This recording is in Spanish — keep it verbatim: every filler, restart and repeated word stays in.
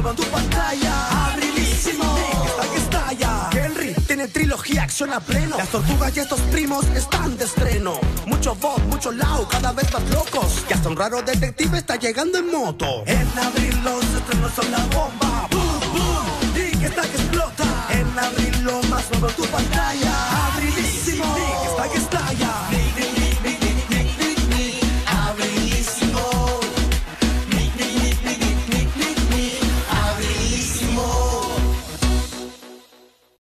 nuevo en tu pantalla. Abrilísimo, que está que estalla. Henry tiene trilogía, acción a pleno. Las tortugas y estos primos están de estreno. Mucho bot, mucho lao, cada vez más locos. Y hasta un raro detective está llegando en moto. En abril los estrenos son la bomba. Boom, boom, y que está que explota. En abril lo más nuevo en tu pantalla. Abrilísimo.